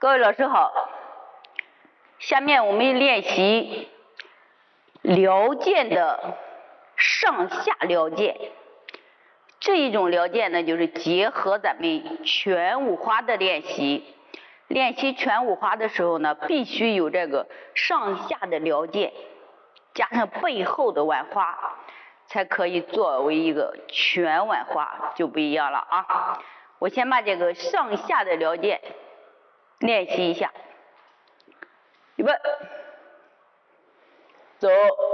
各位老师好，下面我们练习髎剑的上下髎剑。这一种髎剑呢，就是结合咱们全五花的练习。练习全五花的时候呢，必须有这个上下的髎剑，加上背后的腕花，才可以作为一个全腕花，就不一样了啊。我先把这个上下的髎剑练习一下，预备，走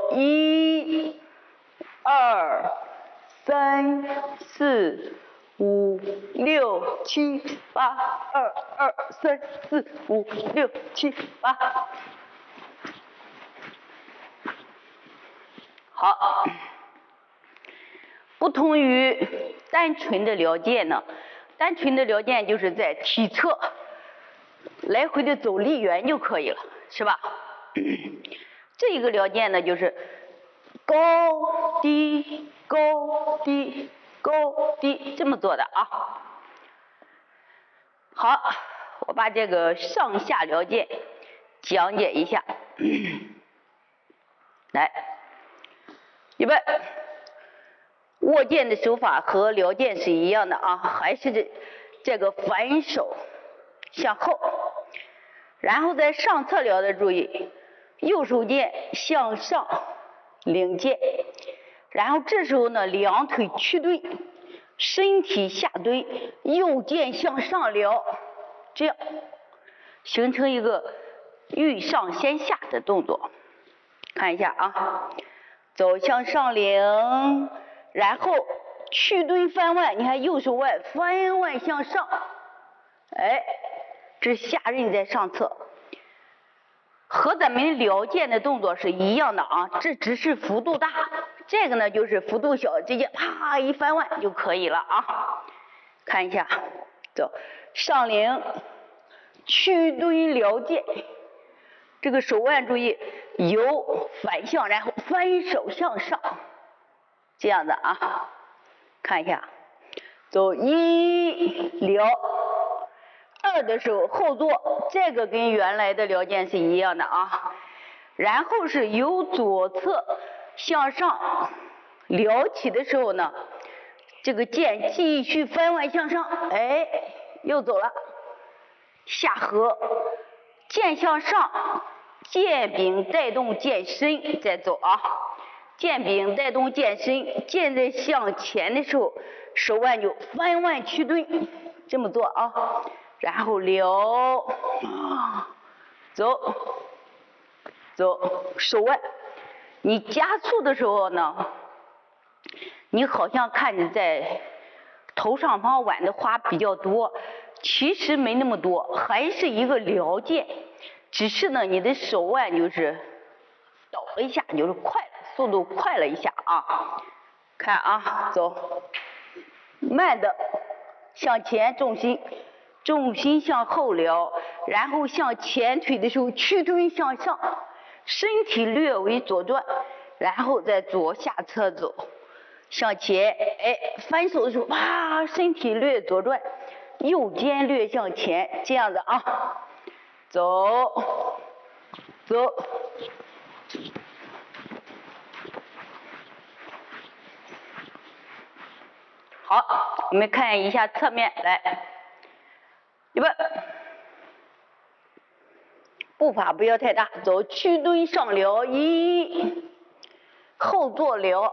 ，1、2、3、4、5、6、7、8，2、2、3、4、5、6、7、8。好，不同于单纯的髎剑呢，单纯的髎剑就是在体侧来回的走力圆就可以了，是吧？这一个髎剑呢，就是高低高低高低这么做的啊。好，我把这个上下髎剑讲解一下。来，预备，握剑的手法和髎剑是一样的啊，还是这个反手向后，然后在上侧髎的注意，右手剑向上领剑，然后这时候呢，两腿屈蹲，身体下蹲，右剑向上撩，这样形成一个欲上先下的动作。看一下啊，走向上领，然后屈蹲翻腕，你看右手腕翻腕向上，哎，这是下刃在上侧，和咱们髎剑的动作是一样的啊，这只是幅度大，这个呢就是幅度小，直接啪一翻腕就可以了啊。看一下，走，上领，屈蹲髎剑，这个手腕注意由反向，然后翻手向上，这样的啊。看一下，走1撩，2的时候后坐，这个跟原来的髎剑是一样的啊。然后是由左侧向上撩起的时候呢，这个剑继续翻腕向上，哎，又走了，下合，剑向上，剑柄带动剑身再走啊。剑柄带动剑身，剑在向前的时候，手腕就翻腕屈蹲，这么做啊。然后撩，走，走，手腕，你加速的时候呢，你好像看着在头上方挽的花比较多，其实没那么多，还是一个髎剑，只是呢你的手腕就是抖了一下，就是快了，速度快了一下啊。看啊，走，慢的向前，重心向后撩，然后向前腿的时候屈蹲向上，身体略微左转，然后在左下侧走，向前，哎，翻手的时候啪，身体略左转，右肩略向前，这样的啊，走，走。好，我们看一下侧面，来，预备，步伐不要太大，走，屈蹲上撩，1，后坐撩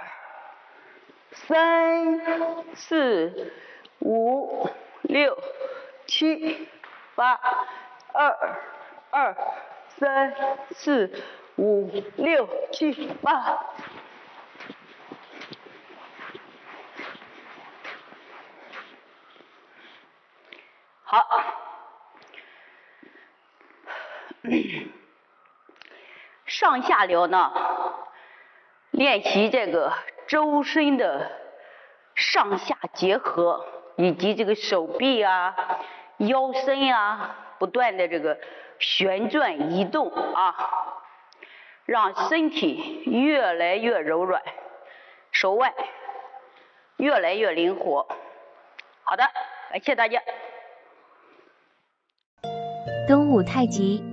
，2、3、4、5、6、7、8，2、2、3、4、5、6、7、8。好，上下髎呢，练习这个周身的上下结合，以及这个手臂啊、腰身啊，不断的这个旋转移动啊，让身体越来越柔软，手腕越来越灵活。好的，感谢大家。 东武太极